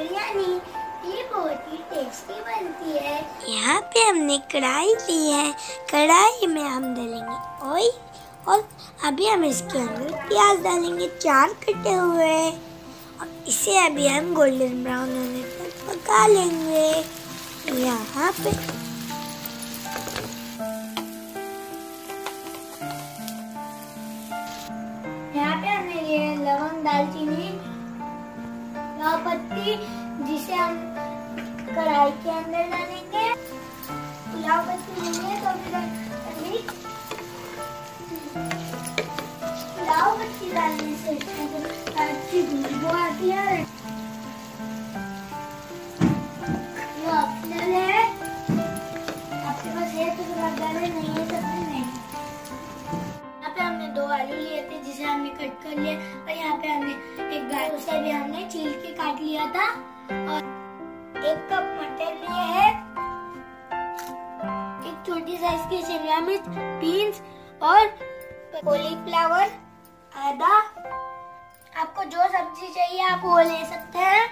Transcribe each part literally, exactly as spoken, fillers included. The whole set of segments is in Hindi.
बिरयानी ये बहुत ही टेस्टी बनती है। यहाँ पे हमने कढ़ाई ली है, कढ़ाई में हम डालेंगे ऑयल और अभी हम इसके अंदर प्याज डालेंगे चार कटे हुए और इसे अभी हम गोल्डन ब्राउन होने तक पका लेंगे। यहाँ पे यहाँ पे हमने लिए लवंग, दालचीनी, लौंग, पत्ती, जिसे हम कढ़ाई के अंदर डालेंगे। पुलाव पत्ती लेंगे तो फिर अभी पुलाव पत्ती डालने से अच्छी खुशबू आती है। ये ऑप्शनल है, आपके पास है तो फिर आप डालें, नहीं है तो फिर नहीं। यहाँ पे हमने दो आलू लिए थे जिसे हमने कट कर लिया और यहाँ पे हमने एक गाजर उसे भी हमने छील के काट लिया था और एक कप मटर लिए है, एक छोटी साइज की शिमला मिर्च, बीन्स और कॉलीफ्लावर आधा। आपको जो सब्जी चाहिए आप वो ले सकते हैं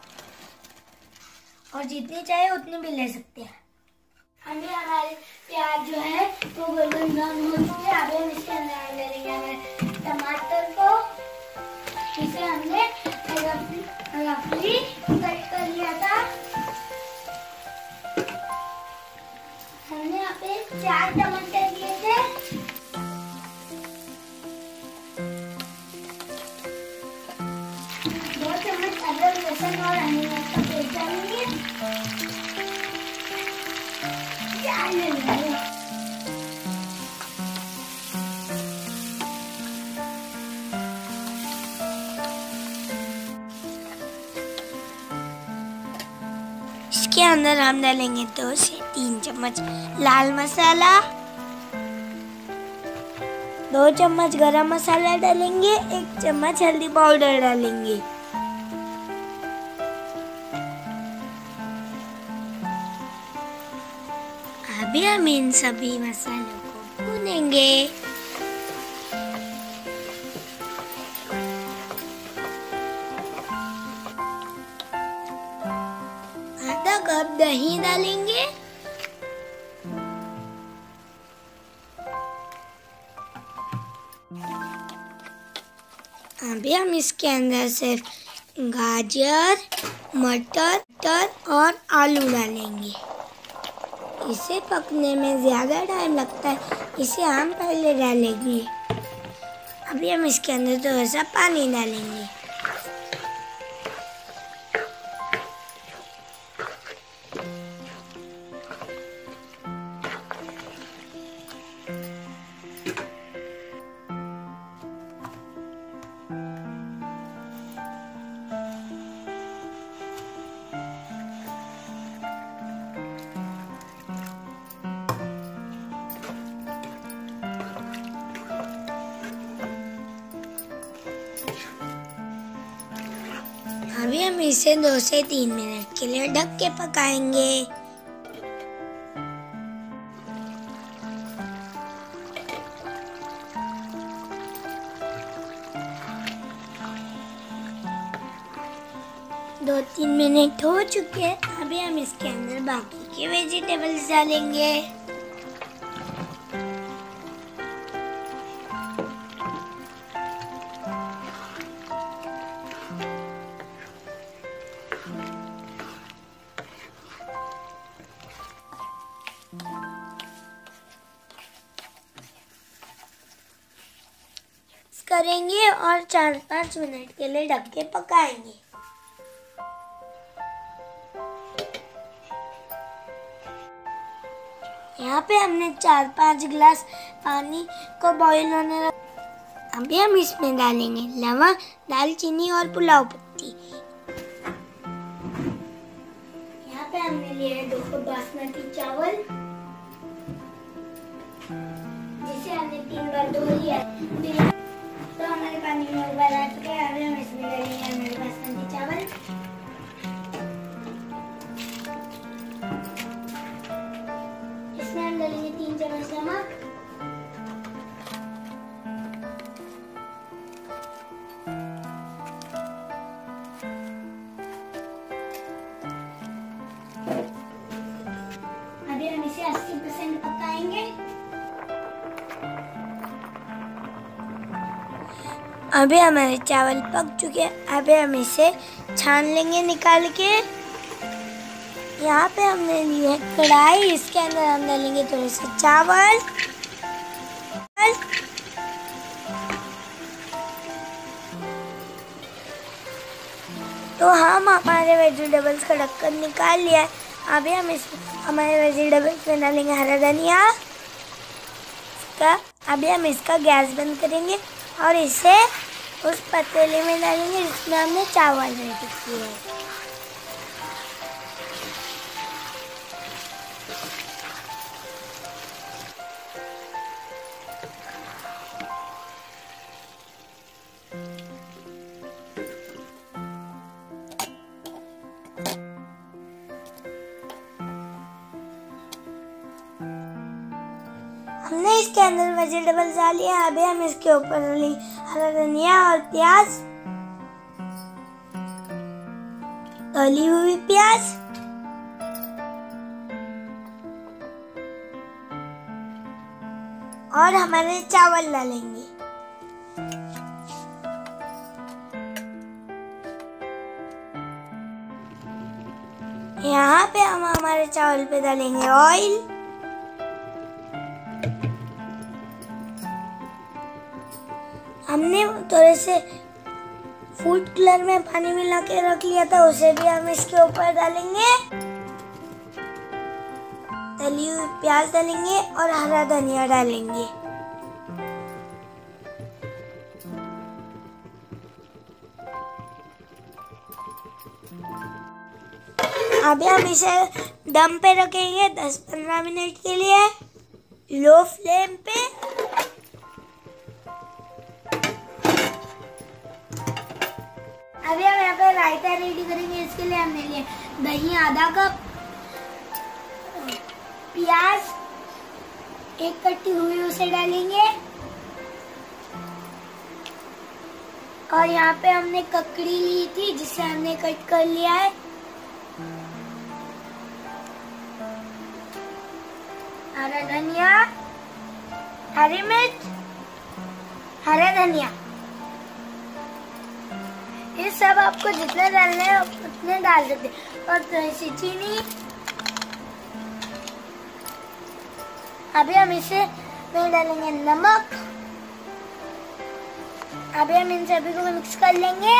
और जितनी चाहिए उतनी भी ले सकते हैं। हमें हमारे प्याज जो है वो गोल्डन ब्राउन हो चुके हैं। अभी हम इसके अंदर डालेंगे हमें टमाटर को, इसे हमने रफली कट कर लिया था। हमने यहाँ पे चार टमाटर लिए थे। दो चम्मच अदरक, लहसुन और हरी मिर्च का पेस्ट डालेंगे। इसके अंदर हम डालेंगे दो से तीन चम्मच लाल मसाला, दो चम्मच गरम मसाला डालेंगे, एक चम्मच हल्दी पाउडर डालेंगे। अभी हम इन सभी मसालों को भूनेंगे। आधा कप दही डालेंगे। अभी हम इसके अंदर सिर्फ गाजर, मटर और आलू डालेंगे। इसे पकने में ज़्यादा टाइम लगता है, इसे हम पहले डालेंगे। अभी हम इसके अंदर थोड़ा सा पानी डालेंगे। अभी हम इसे दो से तीन मिनट के लिए ढक के पकाएंगे। दो तीन मिनट हो चुके हैं। अभी हम इसके अंदर बाकी के वेजिटेबल्स डालेंगे। करेंगे और चार पाँच मिनट के लिए ढक के पकाएंगे। यहाँ पे हमने चार पाँच गिलास पानी को बॉईल होने रखा। अभी हम इसमें डालेंगे लवंग, दालचीनी और पुलाव पत्ती। यहाँ पे हमने लिए दो कप बासमती चावल, जिसे हमने तीन बार धो लिया। तो हमारे पानी में उबाल आ चुका है। अभी हम इसमें डालेंगे हमारे बासमती चावल। इसमें हम डालेंगे तीन चम्मच नमक, अभी हमारे चावल पक चुके हैं। अभी हम इसे छान लेंगे निकाल के। यहाँ पे हमने ली है कढ़ाई, इसके अंदर हम डालेंगे थोड़े से चावल। तो हम हमारे वेजिटेबल्स का ढक्कन निकाल लिया है। अभी हम इस हमारे वेजिटेबल्स में डालेंगे हरा धनिया। इसका अभी हम इसका गैस बंद करेंगे और इसे उस पतीले में डालेंगे जिसमें हमने चावल रेडी किए हैं। हमने इसके अंदर वेजिटेबल्स डाली है। अभी हम इसके ऊपर डालेंगे हरा धनिया और प्याज, तली हुई प्याज, और हमारे चावल डालेंगे। यहाँ पे हम हमारे चावल पे डालेंगे ऑयल। हमने थोड़े से फूड कलर में पानी मिला के रख लिया था, उसे भी हम इसके ऊपर डालेंगे। तली हुई प्याज डालेंगे और हरा धनिया डालेंगे। अभी हम इसे दम पे रखेंगे दस पंद्रह मिनट के लिए लो फ्लेम पे। अभी हम यहाँ पे रायता रेडी करेंगे। इसके लिए हमने लिए दही आधा कप, प्याज एक कटी हुई उसे डालेंगे, और यहाँ पे हमने ककड़ी ली थी जिसे हमने कट कर लिया है। हरा धनिया, हरी मिर्च, हरा धनिया, ये सब आपको जितना डालना है उतने डाल सकते हैं, और थोड़ी सी चीनी। अभी हम इसे में डालेंगे नमक। अभी हम इन सभी को मिक्स कर लेंगे।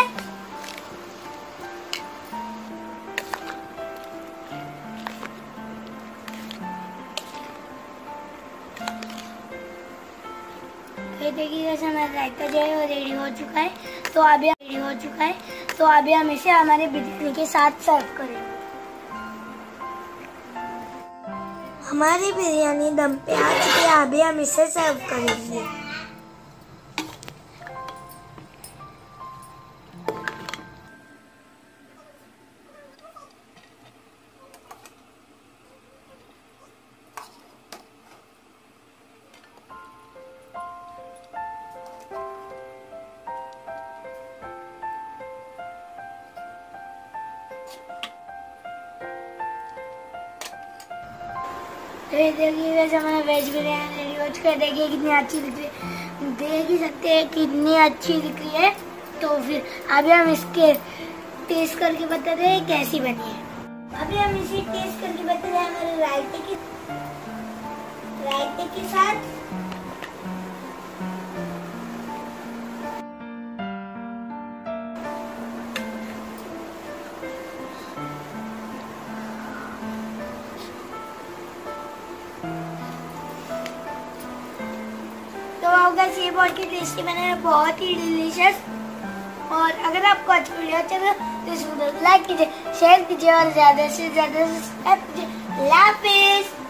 देखिए जैसे हमारा रायता जो है वो रेडी हो चुका है। तो अभी रेडी हो चुका है तो अभी हम इसे हमारे बिरयानी के साथ सर्व करेंगे। हमारी बिरयानी दम पे आ चुकी है। अभी हम इसे सर्व करेंगे। देखिए वैसे हमारा वेज बिरयानी रेडी हो चुका है। देखिए कितनी अच्छी दिख रही है, देख ही सकते हैं कितनी अच्छी दिख रही है। तो फिर अभी हम इसके टेस्ट करके बताते हैं कैसी बनी है। अभी हम इसे टेस्ट करके बताते हैं हमारे रायते के रायते के साथ। तो ये बहुत ही टेस्टी बना है, बहुत ही डिलीशियस। और अगर आपको अच्छा वीडियो अच्छा लगा तो इस वीडियो को लाइक कीजिए, शेयर कीजिए और ज्यादा से ज्यादा सब्सक्राइब कीजिए। अल्लाह हाफिज़।